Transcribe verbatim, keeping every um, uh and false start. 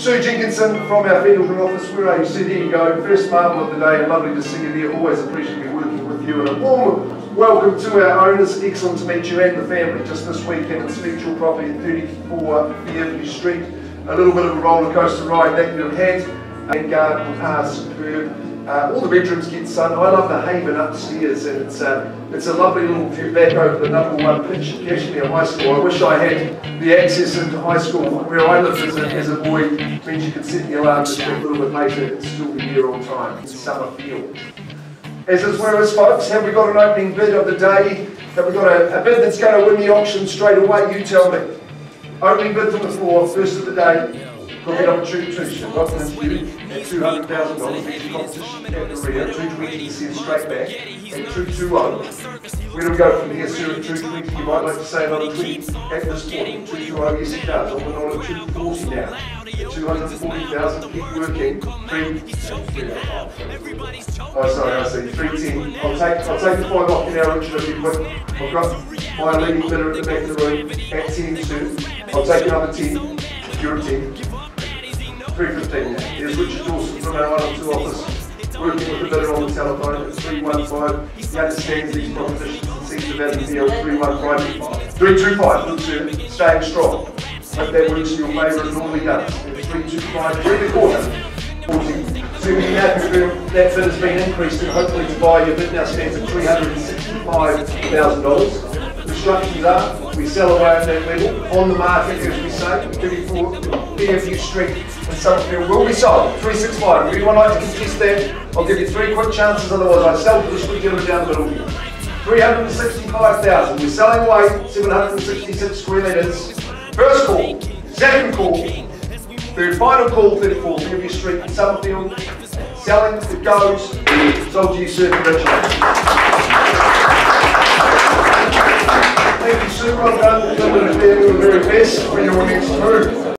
Sue Jenkinson from our Fairview office. Where are you? Sue, there you go. First marble of the day, and lovely to see you there. Always appreciate me working with you. And a warm welcome to our owners. Excellent to meet you and the family just this weekend. It's Spectral property at thirty-four Fairview Street. A little bit of a roller coaster ride that you've had. And garden are superb. Uh, all the bedrooms get sun. I love the haven upstairs, and it's uh, it's a lovely little view back over the number one pitch at Cashmere High School. I wish I had the access into high school where I lived as a, as a boy. It means you could set the alarm just a little bit later and still be here on time. It's summer feel. As is where us, folks, have we got an opening bid of the day? Have we got a, a bid that's going to win the auction straight away? You tell me. Opening bid from the floor, first of the day. Got that opportunity, got an interview at two hundred thousand dollars, competition at the rear, two twenty cents straight back, at two twenty. Where do we go from here, sir, at two twenty? You might like to say another twenty at this point. two twenty, yes it does. I'm on at two forty now. two hundred forty thousand, keep working. three, oh sorry, I see, three ten. I'll take, I'll take the five off now, Richard, if you quick. I've got my leading bidder at the back of the room at ten two. I'll take another ten. You're a ten. three fifteen now. There's Richard Dawson from our one oh two office, working with the bidder on the telephone at three one five. He understands these propositions and sees the value deal three one five. three two five, good sir, staying strong. Hope that works in your favour, it normally does. three two five, through the corner. forty. So we can now confirm that bid has been increased, and hopefully to buy your bid now stands at three hundred sixty-five thousand dollars. Instructions are, we sell away at that level, on the market as we say, thirty-four Fairview Street in Summerfield will be sold, three sixty-five. If anyone like to contest that, I'll give you three quick chances, otherwise I sell to the street dealer down the middle. three hundred sixty-five thousand, we're selling away seven hundred sixty-six square metres. First call, second call, third final call, thirty-four Fairview Street in Summerfield. Selling, it goes, sold to you sir, congratulations. Thank you, Sue. Well done. You're doing the very best for your next move.